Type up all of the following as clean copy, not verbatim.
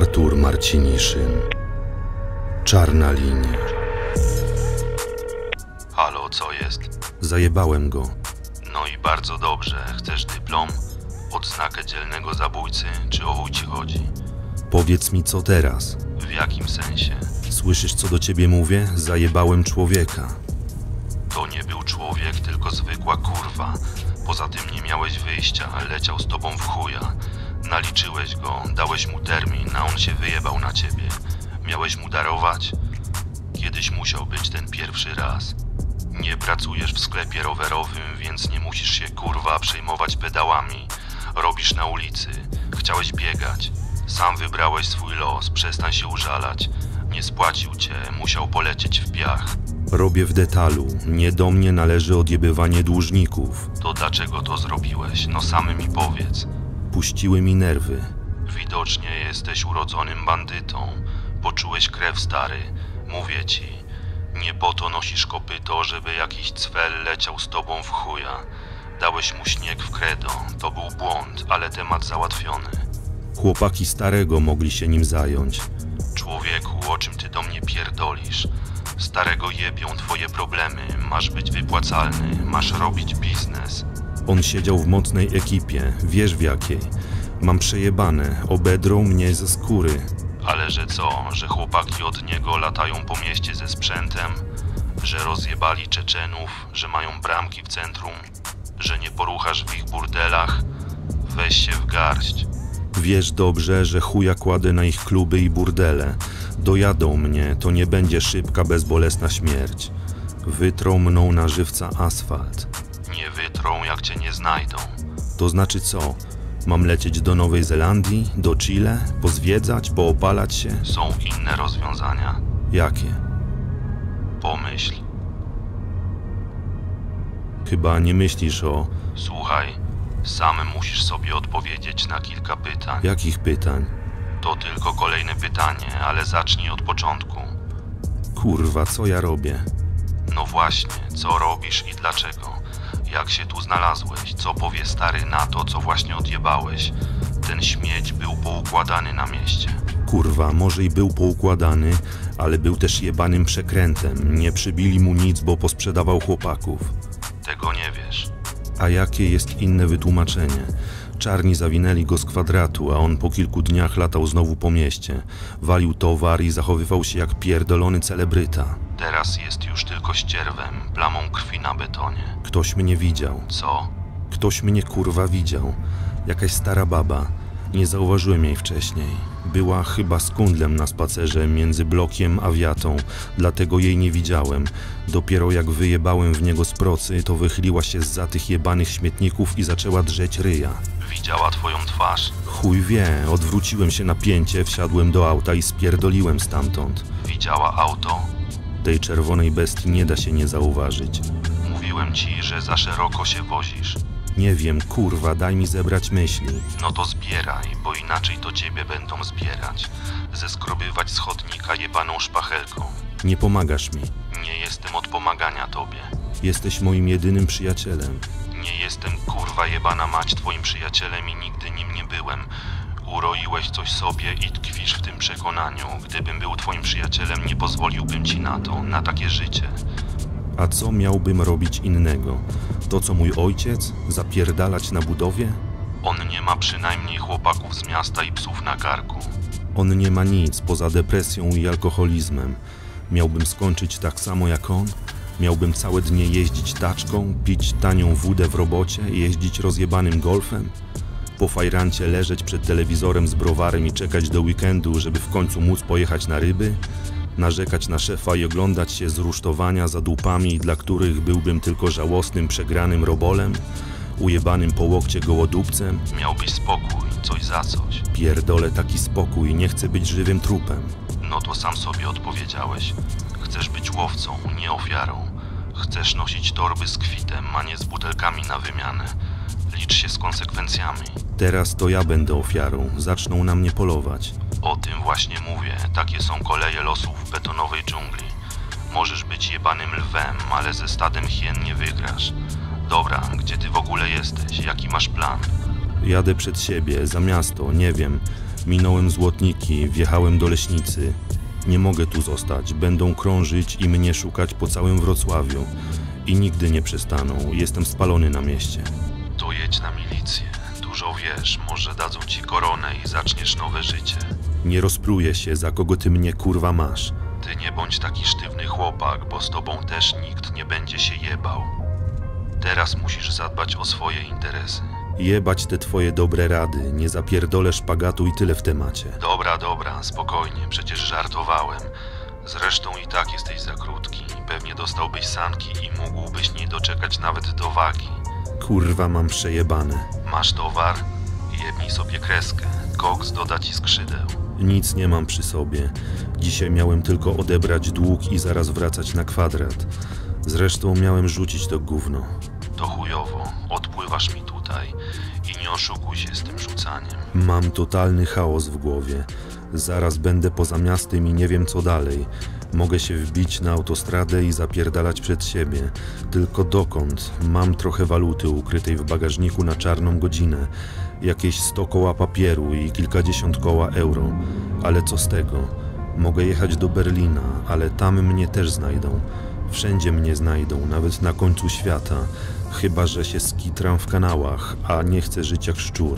Artur Marciniszyn. Czarna linia. Halo, co jest? Zajebałem go. No i bardzo dobrze. Chcesz dyplom? Odznakę dzielnego zabójcy, czy o chuj ci chodzi? Powiedz mi, co teraz? W jakim sensie? Słyszysz, co do ciebie mówię? Zajebałem człowieka. To nie był człowiek, tylko zwykła kurwa. Poza tym nie miałeś wyjścia, leciał z tobą w chuja. Naliczyłeś go, dałeś mu termin, a on się wyjebał na ciebie. Miałeś mu darować? Kiedyś musiał być ten pierwszy raz. Nie pracujesz w sklepie rowerowym, więc nie musisz się kurwa przejmować pedałami. Robisz na ulicy. Chciałeś biegać. Sam wybrałeś swój los, przestań się użalać. Nie spłacił cię, musiał polecieć w piach. Robię w detalu. Nie do mnie należy odjebywanie dłużników. To dlaczego to zrobiłeś? No sam mi powiedz. Puściły mi nerwy. Widocznie jesteś urodzonym bandytą. Poczułeś krew, stary. Mówię ci. Nie po to nosisz kopyto, żeby jakiś cwel leciał z tobą w chuja. Dałeś mu śnieg w credo. To był błąd, ale temat załatwiony. Chłopaki starego mogli się nim zająć. Człowieku, o czym ty do mnie pierdolisz? Starego jebią twoje problemy. Masz być wypłacalny. Masz robić biznes. On siedział w mocnej ekipie. Wiesz w jakiej. Mam przejebane. Obedrą mnie ze skóry. Ale że co? Że chłopaki od niego latają po mieście ze sprzętem? Że rozjebali Czeczenów? Że mają bramki w centrum? Że nie poruchasz w ich burdelach? Weź się w garść. Wiesz dobrze, że chuja kładę na ich kluby i burdele. Dojadą mnie, to nie będzie szybka, bezbolesna śmierć. Wytrą mną na żywca asfalt. Nie wytrą, jak cię nie znajdą. To znaczy co? Mam lecieć do Nowej Zelandii? Do Chile? Pozwiedzać? Poopalać się? Są inne rozwiązania. Jakie? Pomyśl. Chyba nie myślisz o... Słuchaj, sam musisz sobie odpowiedzieć na kilka pytań. Jakich pytań? To tylko kolejne pytanie, ale zacznij od początku. Kurwa, co ja robię? No właśnie, co robisz i dlaczego? Jak się tu znalazłeś? Co powie stary na to, co właśnie odjebałeś? Ten śmieć był poukładany na mieście. Kurwa, może i był poukładany, ale był też jebanym przekrętem. Nie przybili mu nic, bo posprzedawał chłopaków. Tego nie wiesz. A jakie jest inne wytłumaczenie? Czarni zawinęli go z kwadratu, a on po kilku dniach latał znowu po mieście. Walił towar i zachowywał się jak pierdolony celebryta. Teraz jest już tylko ścierwem, plamą krwi na betonie. Ktoś mnie widział. Co? Ktoś mnie kurwa widział. Jakaś stara baba. Nie zauważyłem jej wcześniej. Była chyba z kundlem na spacerze między blokiem a wiatą, dlatego jej nie widziałem. Dopiero jak wyjebałem w niego z procy, to wychyliła się zza tych jebanych śmietników i zaczęła drzeć ryja. Widziała twoją twarz? Chuj wie, odwróciłem się na pięcie, wsiadłem do auta i spierdoliłem stamtąd. Widziała auto? Tej czerwonej bestii nie da się nie zauważyć. Mówiłem ci, że za szeroko się wozisz. Nie wiem, kurwa, daj mi zebrać myśli. No to zbieraj, bo inaczej to ciebie będą zbierać. Zeskrobywać z chodnika jebaną szpachelką. Nie pomagasz mi. Nie jestem od pomagania tobie. Jesteś moim jedynym przyjacielem. Nie jestem kurwa jebana mać twoim przyjacielem i nigdy nim nie byłem. Uroiłeś coś sobie i tkwisz w tym przekonaniu. Gdybym był twoim przyjacielem, nie pozwoliłbym ci na to, na takie życie. A co miałbym robić innego? To co mój ojciec? Zapierdalać na budowie? On nie ma przynajmniej chłopaków z miasta i psów na karku. On nie ma nic poza depresją i alkoholizmem. Miałbym skończyć tak samo jak on? Miałbym całe dnie jeździć taczką, pić tanią wódę w robocie, jeździć rozjebanym golfem? Po fajrancie leżeć przed telewizorem z browarem i czekać do weekendu, żeby w końcu móc pojechać na ryby? Narzekać na szefa i oglądać się z rusztowania za dupami, dla których byłbym tylko żałosnym, przegranym robolem? Ujebanym po łokcie gołodupcem? Miałbyś spokój, coś za coś. Pierdolę taki spokój, nie chcę być żywym trupem. No to sam sobie odpowiedziałeś. Chcesz być łowcą, nie ofiarą. Chcesz nosić torby z kwitem, a nie z butelkami na wymianę. Licz się z konsekwencjami. Teraz to ja będę ofiarą, zaczną na mnie polować. O tym właśnie mówię, takie są koleje losów w betonowej dżungli. Możesz być jebanym lwem, ale ze stadem hien nie wygrasz. Dobra, gdzie ty w ogóle jesteś? Jaki masz plan? Jadę przed siebie, za miasto, nie wiem. Minąłem Złotniki, wjechałem do Leśnicy. Nie mogę tu zostać, będą krążyć i mnie szukać po całym Wrocławiu. I nigdy nie przestaną, jestem spalony na mieście. To jedź na milicję. Dużo wiesz, może dadzą ci koronę i zaczniesz nowe życie. Nie rozpruję się, za kogo ty mnie kurwa masz. Ty nie bądź taki sztywny chłopak, bo z tobą też nikt nie będzie się jebał. Teraz musisz zadbać o swoje interesy. Jebać te twoje dobre rady, nie zapierdolę szpagatu i tyle w temacie. Dobra, spokojnie, przecież żartowałem. Zresztą i tak jesteś za krótki. Pewnie dostałbyś sanki i mógłbyś nie doczekać nawet do wagi. Kurwa, mam przejebane. Masz towar? Jebnij sobie kreskę. Koks doda ci skrzydeł. Nic nie mam przy sobie. Dzisiaj miałem tylko odebrać dług i zaraz wracać na kwadrat. Zresztą miałem rzucić to gówno. To chujowo. Odpływasz mi tutaj. I nie oszukuj się z tym rzucaniem. Mam totalny chaos w głowie. Zaraz będę poza miastem i nie wiem co dalej. Mogę się wbić na autostradę i zapierdalać przed siebie. Tylko dokąd? Mam trochę waluty ukrytej w bagażniku na czarną godzinę. Jakieś 100 koła papieru i kilkadziesiąt koła euro. Ale co z tego? Mogę jechać do Berlina, ale tam mnie też znajdą. Wszędzie mnie znajdą, nawet na końcu świata. Chyba że się skitram w kanałach, a nie chcę żyć jak szczur.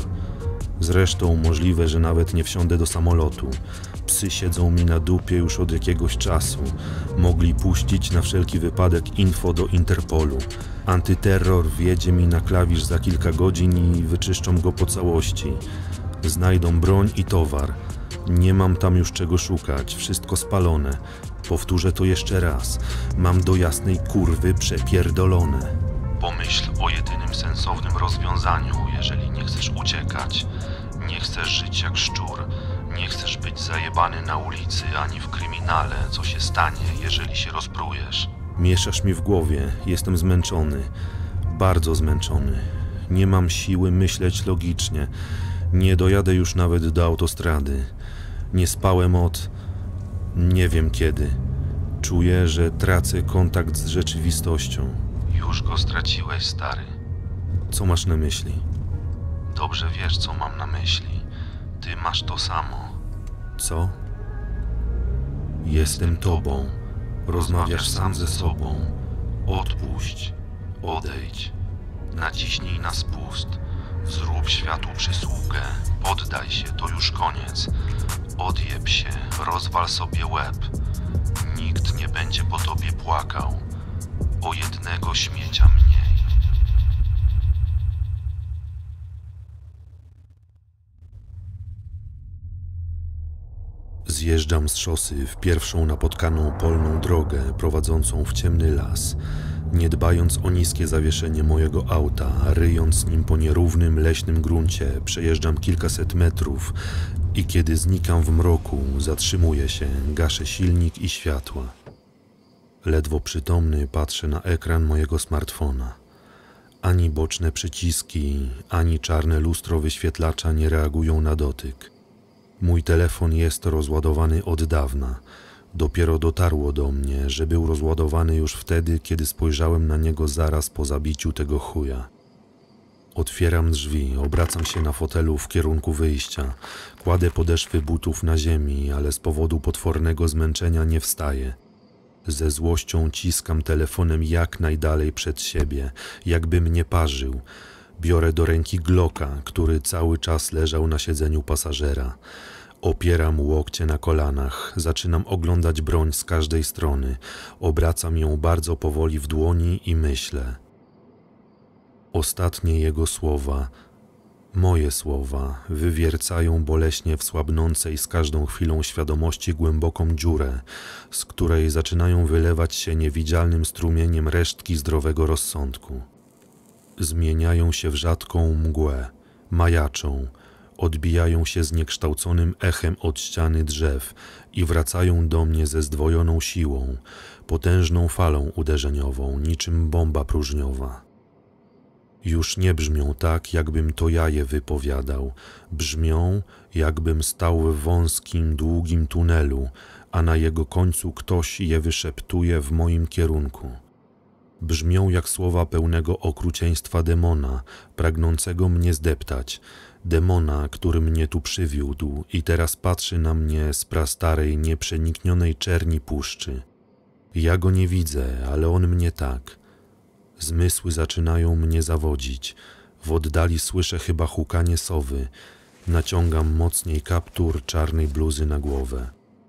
Zresztą możliwe, że nawet nie wsiądę do samolotu. Psy siedzą mi na dupie już od jakiegoś czasu. Mogli puścić na wszelki wypadek info do Interpolu. Antyterror wjedzie mi na klawisz za kilka godzin i wyczyszczą go po całości. Znajdą broń i towar. Nie mam tam już czego szukać, wszystko spalone. Powtórzę to jeszcze raz. Mam do jasnej kurwy przepierdolone. Pomyśl o jedynym sensownym rozwiązaniu, jeżeli nie chcesz uciekać. Nie chcesz żyć jak szczur. Nie chcesz być zajebany na ulicy ani w kryminale. Co się stanie, jeżeli się rozprujesz? Mieszasz mi w głowie, jestem zmęczony. Bardzo zmęczony. Nie mam siły myśleć logicznie. Nie dojadę już nawet do autostrady. Nie spałem od... nie wiem kiedy. Czuję, że tracę kontakt z rzeczywistością. Już go straciłeś, stary. Co masz na myśli? Dobrze wiesz, co mam na myśli. Ty masz to samo. Co? Jestem tobą. Rozmawiasz sam ze sobą. Odpuść. Odejdź. Naciśnij na spust. Zrób światu przysługę. Poddaj się, to już koniec. Odjeb się, rozwal sobie łeb. Nikt nie będzie po tobie płakał. O jednego śmiecia mniej. Zjeżdżam z szosy w pierwszą napotkaną polną drogę prowadzącą w ciemny las, nie dbając o niskie zawieszenie mojego auta, ryjąc nim po nierównym, leśnym gruncie, przejeżdżam kilkaset metrów i kiedy znikam w mroku, zatrzymuję się, gaszę silnik i światła. Ledwo przytomny patrzę na ekran mojego smartfona. Ani boczne przyciski, ani czarne lustro wyświetlacza nie reagują na dotyk. Mój telefon jest rozładowany od dawna. Dopiero dotarło do mnie, że był rozładowany już wtedy, kiedy spojrzałem na niego zaraz po zabiciu tego chuja. Otwieram drzwi, obracam się na fotelu w kierunku wyjścia. Kładę podeszwy butów na ziemi, ale z powodu potwornego zmęczenia nie wstaję. Ze złością ciskam telefonem jak najdalej przed siebie, jakby mnie parzył. Biorę do ręki Glocka, który cały czas leżał na siedzeniu pasażera. Opieram łokcie na kolanach, zaczynam oglądać broń z każdej strony. Obracam ją bardzo powoli w dłoni i myślę. Ostatnie jego słowa, moje słowa, wywiercają boleśnie w słabnącej z każdą chwilą świadomości głęboką dziurę, z której zaczynają wylewać się niewidzialnym strumieniem resztki zdrowego rozsądku. Zmieniają się w rzadką mgłę, majaczą, odbijają się zniekształconym echem od ściany drzew i wracają do mnie ze zdwojoną siłą, potężną falą uderzeniową, niczym bomba próżniowa. Już nie brzmią tak, jakbym to ja je wypowiadał. Brzmią, jakbym stał w wąskim, długim tunelu, a na jego końcu ktoś je wyszeptuje w moim kierunku. Brzmią jak słowa pełnego okrucieństwa demona, pragnącego mnie zdeptać. demona, który mnie tu przywiódł i teraz patrzy na mnie z prastarej, nieprzeniknionej czerni puszczy. Ja go nie widzę, ale on mnie tak. Zmysły zaczynają mnie zawodzić. W oddali słyszę chyba hukanie sowy. Naciągam mocniej kaptur czarnej bluzy na głowę.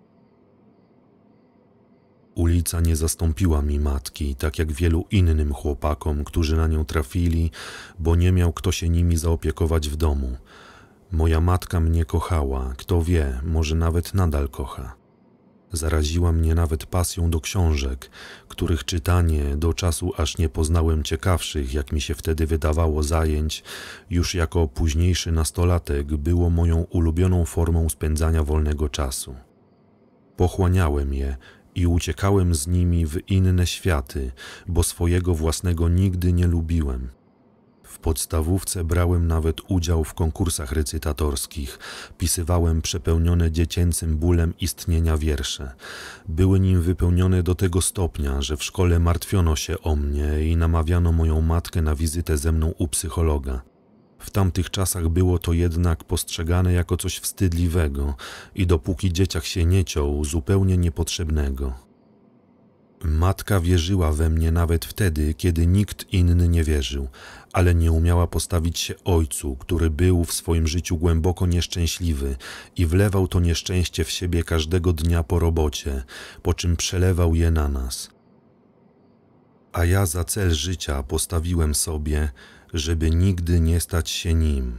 Ulica nie zastąpiła mi matki, tak jak wielu innym chłopakom, którzy na nią trafili, bo nie miał kto się nimi zaopiekować w domu. Moja matka mnie kochała, kto wie, może nawet nadal kocha. Zaraziła mnie nawet pasją do książek, których czytanie do czasu aż nie poznałem ciekawszych, jak mi się wtedy wydawało, zajęć, już jako późniejszy nastolatek było moją ulubioną formą spędzania wolnego czasu. Pochłaniałem je i uciekałem z nimi w inne światy, bo swojego własnego nigdy nie lubiłem. W podstawówce brałem nawet udział w konkursach recytatorskich, pisywałem przepełnione dziecięcym bólem istnienia wiersze. Były nim wypełnione do tego stopnia, że w szkole martwiono się o mnie i namawiano moją matkę na wizytę ze mną u psychologa. W tamtych czasach było to jednak postrzegane jako coś wstydliwego i dopóki dzieciak się nie ciął, zupełnie niepotrzebnego. Matka wierzyła we mnie nawet wtedy, kiedy nikt inny nie wierzył, ale nie umiała postawić się ojcu, który był w swoim życiu głęboko nieszczęśliwy i wlewał to nieszczęście w siebie każdego dnia po robocie, po czym przelewał je na nas. A ja za cel życia postawiłem sobie, żeby nigdy nie stać się nim.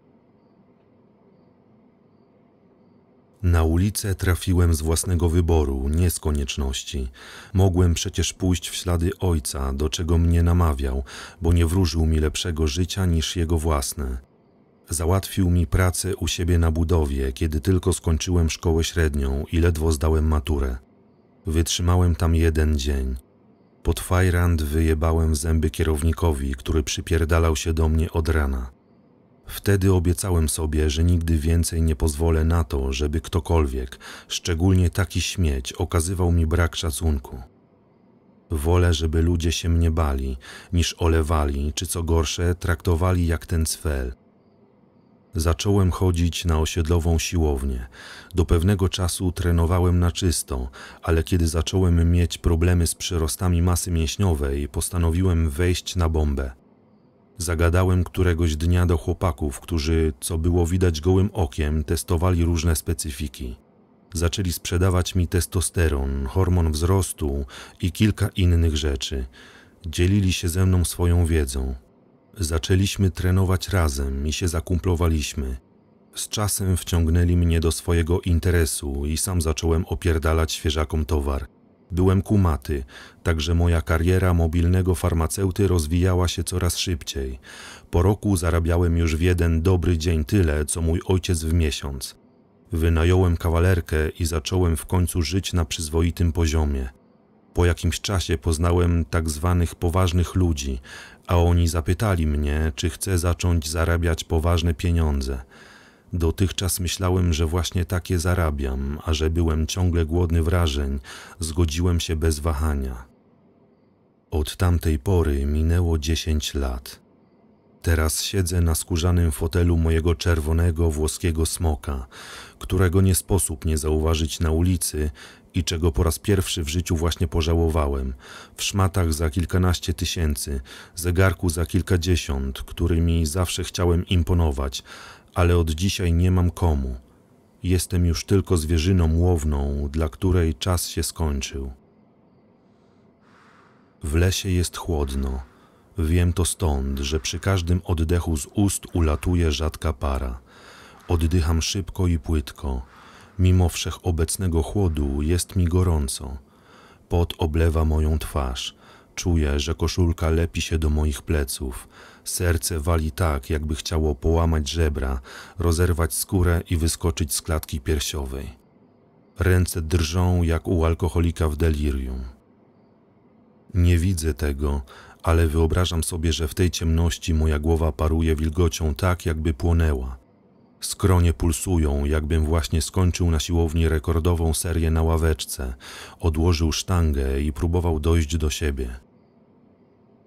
Na ulicę trafiłem z własnego wyboru, nie z konieczności. Mogłem przecież pójść w ślady ojca, do czego mnie namawiał, bo nie wróżył mi lepszego życia niż jego własne. Załatwił mi pracę u siebie na budowie, kiedy tylko skończyłem szkołę średnią i ledwo zdałem maturę. Wytrzymałem tam 1 dzień. Pod fajrant wyjebałem zęby kierownikowi, który przypierdalał się do mnie od rana. Wtedy obiecałem sobie, że nigdy więcej nie pozwolę na to, żeby ktokolwiek, szczególnie taki śmieć, okazywał mi brak szacunku. Wolę, żeby ludzie się mnie bali, niż olewali, czy co gorsze, traktowali jak ten cwel. Zacząłem chodzić na osiedlową siłownię. Do pewnego czasu trenowałem na czysto, ale kiedy zacząłem mieć problemy z przyrostami masy mięśniowej, postanowiłem wejść na bombę. Zagadałem któregoś dnia do chłopaków, którzy, co było widać gołym okiem, testowali różne specyfiki. Zaczęli sprzedawać mi testosteron, hormon wzrostu i kilka innych rzeczy. Dzielili się ze mną swoją wiedzą. Zaczęliśmy trenować razem i się zakumplowaliśmy. Z czasem wciągnęli mnie do swojego interesu i sam zacząłem opierdalać świeżakom towar. Byłem kumaty, także moja kariera mobilnego farmaceuty rozwijała się coraz szybciej. Po roku zarabiałem już w jeden dobry dzień tyle, co mój ojciec w miesiąc. Wynająłem kawalerkę i zacząłem w końcu żyć na przyzwoitym poziomie. Po jakimś czasie poznałem tak zwanych poważnych ludzi, a oni zapytali mnie, czy chcę zacząć zarabiać poważne pieniądze. Dotychczas myślałem, że właśnie takie zarabiam, a że byłem ciągle głodny wrażeń, zgodziłem się bez wahania. Od tamtej pory minęło 10 lat. Teraz siedzę na skórzanym fotelu mojego czerwonego włoskiego smoka, którego nie sposób nie zauważyć na ulicy i czego po raz pierwszy w życiu właśnie pożałowałem, w szmatach za kilkanaście tysięcy, zegarku za kilkadziesiąt, którymi zawsze chciałem imponować, ale od dzisiaj nie mam komu. Jestem już tylko zwierzyną łowną, dla której czas się skończył. W lesie jest chłodno. Wiem to stąd, że przy każdym oddechu z ust ulatuje rzadka para. Oddycham szybko i płytko. Mimo wszechobecnego chłodu jest mi gorąco. Pot oblewa moją twarz. Czuję, że koszulka lepi się do moich pleców. Serce wali tak, jakby chciało połamać żebra, rozerwać skórę i wyskoczyć z klatki piersiowej. Ręce drżą jak u alkoholika w delirium. Nie widzę tego, ale wyobrażam sobie, że w tej ciemności moja głowa paruje wilgocią tak, jakby płonęła. Skronie pulsują, jakbym właśnie skończył na siłowni rekordową serię na ławeczce, odłożył sztangę i próbował dojść do siebie.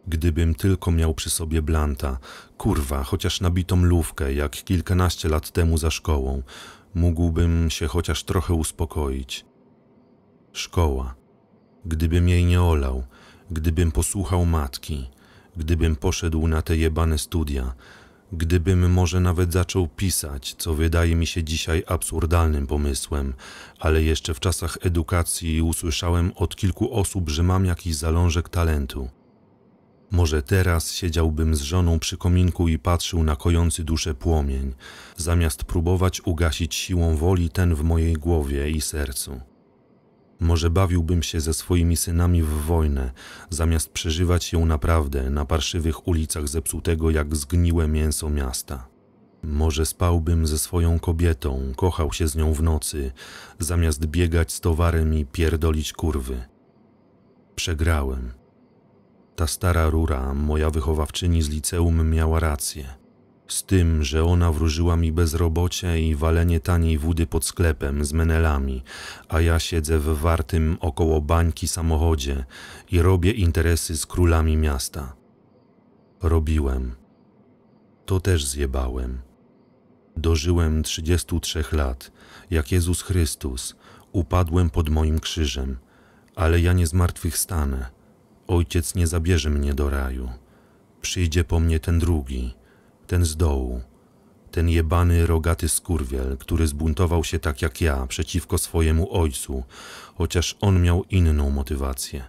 Gdybym tylko miał przy sobie blanta, kurwa, chociaż nabitą lufkę, jak kilkanaście lat temu za szkołą, mógłbym się chociaż trochę uspokoić. Szkoła. Gdybym jej nie olał, gdybym posłuchał matki, gdybym poszedł na te jebane studia, gdybym może nawet zaczął pisać, co wydaje mi się dzisiaj absurdalnym pomysłem, ale jeszcze w czasach edukacji usłyszałem od kilku osób, że mam jakiś zalążek talentu. Może teraz siedziałbym z żoną przy kominku i patrzył na kojący duszę płomień, zamiast próbować ugasić siłą woli ten w mojej głowie i sercu. Może bawiłbym się ze swoimi synami w wojnę, zamiast przeżywać ją naprawdę na parszywych ulicach zepsutego jak zgniłe mięso miasta. Może spałbym ze swoją kobietą, kochał się z nią w nocy, zamiast biegać z towarem i pierdolić kurwy. Przegrałem. Ta stara rura, moja wychowawczyni z liceum, miała rację. Z tym, że ona wróżyła mi bezrobocie i walenie taniej wody pod sklepem z menelami, a ja siedzę w wartym około bańki samochodzie i robię interesy z królami miasta. Robiłem. To też zjebałem. Dożyłem 33 lat, jak Jezus Chrystus, upadłem pod moim krzyżem, ale ja nie zmartwychwstanę. Ojciec nie zabierze mnie do raju. Przyjdzie po mnie ten drugi, ten z dołu, ten jebany rogaty skurwiel, który zbuntował się tak jak ja przeciwko swojemu ojcu, chociaż on miał inną motywację.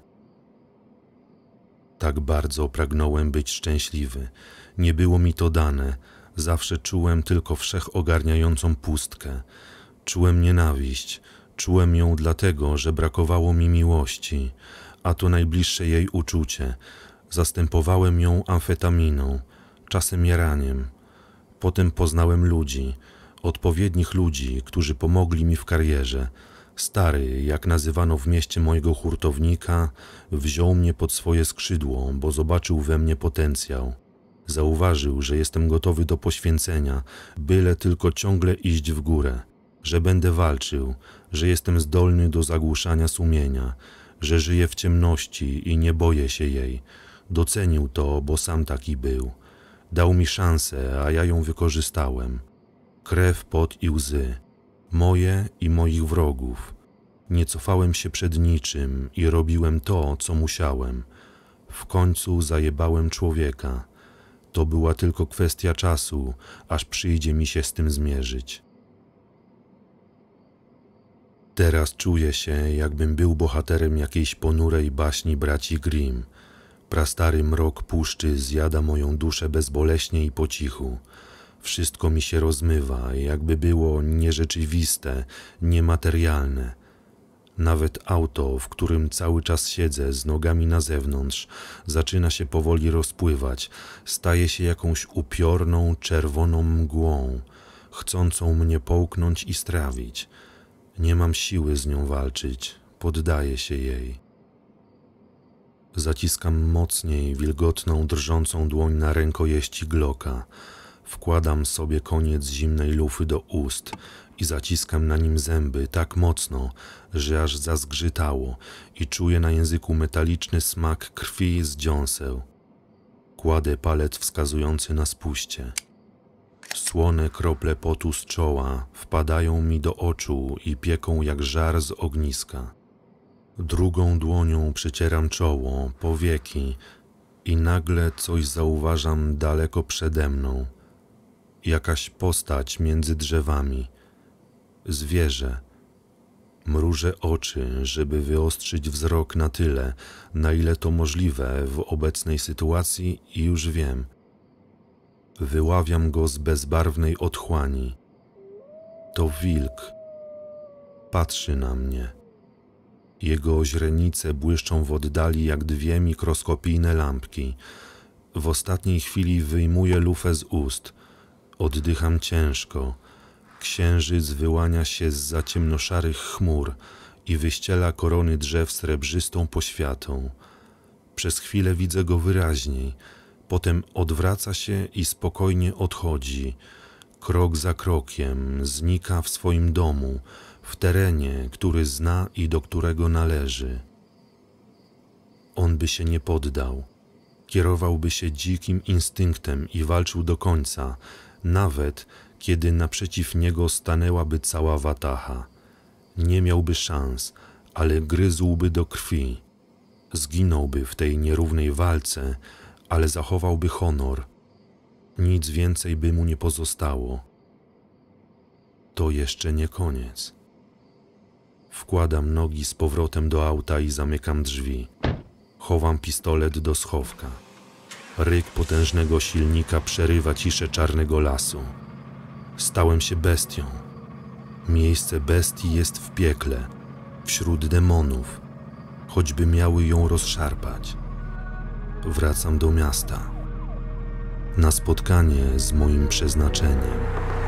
Tak bardzo pragnąłem być szczęśliwy. Nie było mi to dane. Zawsze czułem tylko wszechogarniającą pustkę. Czułem nienawiść. Czułem ją dlatego, że brakowało mi miłości, a to najbliższe jej uczucie. Zastępowałem ją amfetaminą, czasem jaraniem. Potem poznałem ludzi, odpowiednich ludzi, którzy pomogli mi w karierze. Stary, jak nazywano w mieście mojego hurtownika, wziął mnie pod swoje skrzydło, bo zobaczył we mnie potencjał. Zauważył, że jestem gotowy do poświęcenia, byle tylko ciągle iść w górę, że będę walczył, że jestem zdolny do zagłuszania sumienia, że żyję w ciemności i nie boję się jej. Docenił to, bo sam taki był. Dał mi szansę, a ja ją wykorzystałem. Krew, pot i łzy. Moje i moich wrogów. Nie cofałem się przed niczym i robiłem to, co musiałem. W końcu zajebałem człowieka. To była tylko kwestia czasu, aż przyjdzie mi się z tym zmierzyć. Teraz czuję się, jakbym był bohaterem jakiejś ponurej baśni braci Grimm. Prastary mrok puszczy zjada moją duszę bezboleśnie i po cichu. Wszystko mi się rozmywa, jakby było nierzeczywiste, niematerialne. Nawet auto, w którym cały czas siedzę z nogami na zewnątrz, zaczyna się powoli rozpływać, staje się jakąś upiorną, czerwoną mgłą, chcącą mnie połknąć i strawić. Nie mam siły z nią walczyć, poddaję się jej. Zaciskam mocniej wilgotną, drżącą dłoń na rękojeści Glocka. Wkładam sobie koniec zimnej lufy do ust i zaciskam na nim zęby tak mocno, że aż zazgrzytało i czuję na języku metaliczny smak krwi z dziąseł. Kładę palec wskazujący na spuście. Słone krople potu z czoła wpadają mi do oczu i pieką jak żar z ogniska. Drugą dłonią przecieram czoło, powieki i nagle coś zauważam daleko przede mną. Jakaś postać między drzewami. Zwierzę. Mrużę oczy, żeby wyostrzyć wzrok na tyle, na ile to możliwe w obecnej sytuacji i już wiem. Wyławiam go z bezbarwnej otchłani. To wilk. Patrzy na mnie. Jego źrenice błyszczą w oddali jak dwie mikroskopijne lampki. W ostatniej chwili wyjmuję lufę z ust. Oddycham ciężko. Księżyc wyłania się zza ciemnoszarych chmur i wyściela korony drzew srebrzystą poświatą. Przez chwilę widzę go wyraźniej. Potem odwraca się i spokojnie odchodzi. Krok za krokiem znika w swoim domu, w terenie, który zna i do którego należy. On by się nie poddał. Kierowałby się dzikim instynktem i walczył do końca, nawet kiedy naprzeciw niego stanęłaby cała wataha. Nie miałby szans, ale gryzłby do krwi. Zginąłby w tej nierównej walce, ale zachowałby honor. Nic więcej by mu nie pozostało. To jeszcze nie koniec. Wkładam nogi z powrotem do auta i zamykam drzwi. Chowam pistolet do schowka. Ryk potężnego silnika przerywa ciszę czarnego lasu. Stałem się bestią. Miejsce bestii jest w piekle, wśród demonów, choćby miały ją rozszarpać. Wracam do miasta. Na spotkanie z moim przeznaczeniem.